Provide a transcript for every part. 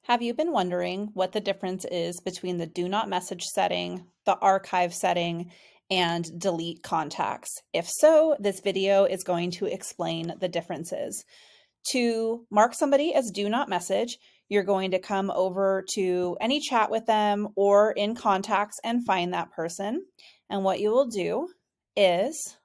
Have you been wondering what the difference is between the do not message setting, the archive setting, and delete contacts? If so, this video is going to explain the differences. To mark somebody as do not message, you're going to come over to any chat with them or in contacts and find that person. And what you will do is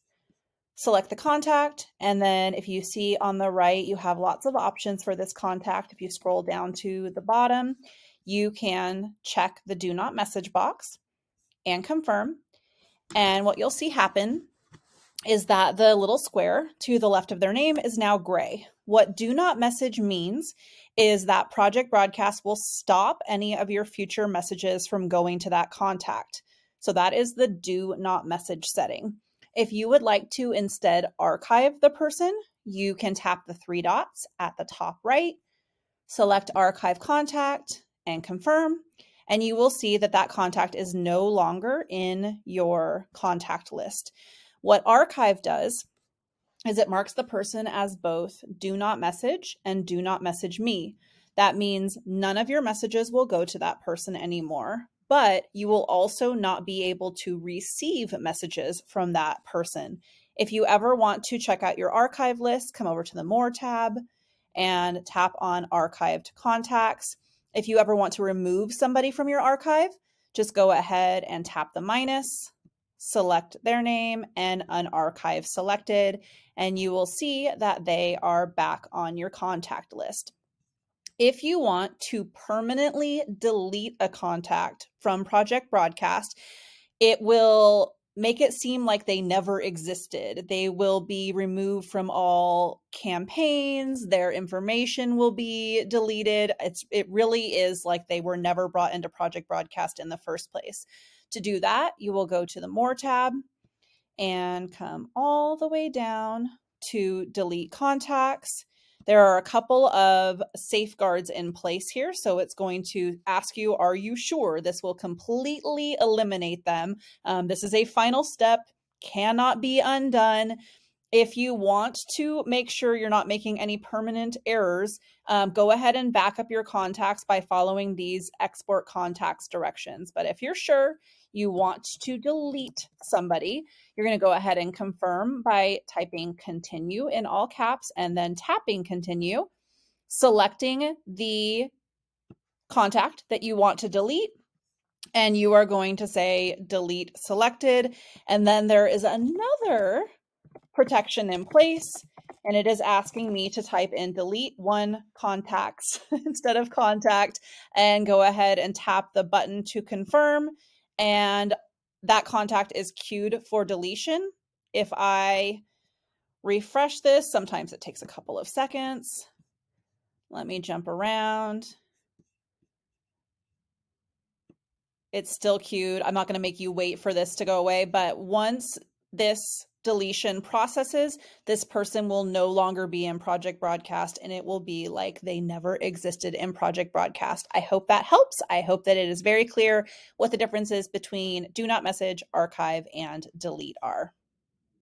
select the contact, and then if you see on the right, you have lots of options for this contact. If you scroll down to the bottom, you can check the do not message box and confirm. And what you'll see happen is that the little square to the left of their name is now gray. What do not message means is that Project Broadcast will stop any of your future messages from going to that contact. So that is the do not message setting. If you would like to instead archive the person, you can tap the three dots at the top right, select archive contact and confirm, and you will see that that contact is no longer in your contact list. What archive does is it marks the person as both do not message and do not message me. That means none of your messages will go to that person anymore, but you will also not be able to receive messages from that person. If you ever want to check out your archive list, come over to the More tab and tap on Archived Contacts. If you ever want to remove somebody from your archive, just go ahead and tap the minus, select their name and unarchive selected, and you will see that they are back on your contact list. If you want to permanently delete a contact from Project Broadcast, it will make it seem like they never existed. They will be removed from all campaigns. Their information will be deleted. It really is like they were never brought into Project Broadcast in the first place. To do that, you will go to the More tab and come all the way down to delete contacts. There are a couple of safeguards in place here. So it's going to ask you, are you sure? This will completely eliminate them. This is a final step, cannot be undone. If you want to make sure you're not making any permanent errors, go ahead and back up your contacts by following these export contacts directions. But if you're sure you want to delete somebody, you're going to go ahead and confirm by typing continue in all caps and then tapping continue, selecting the contact that you want to delete, and you are going to say delete selected. And then there is another protection in place, and it is asking me to type in delete one contacts instead of contact, and go ahead and tap the button to confirm, and that contact is queued for deletion. If I refresh this, sometimes it takes a couple of seconds. Let me jump around. It's still queued. I'm not going to make you wait for this to go away, but once this deletion processes, this person will no longer be in Project Broadcast, and it will be like they never existed in Project Broadcast. I hope that helps. I hope that it is very clear what the differences between do not message, archive, and delete are.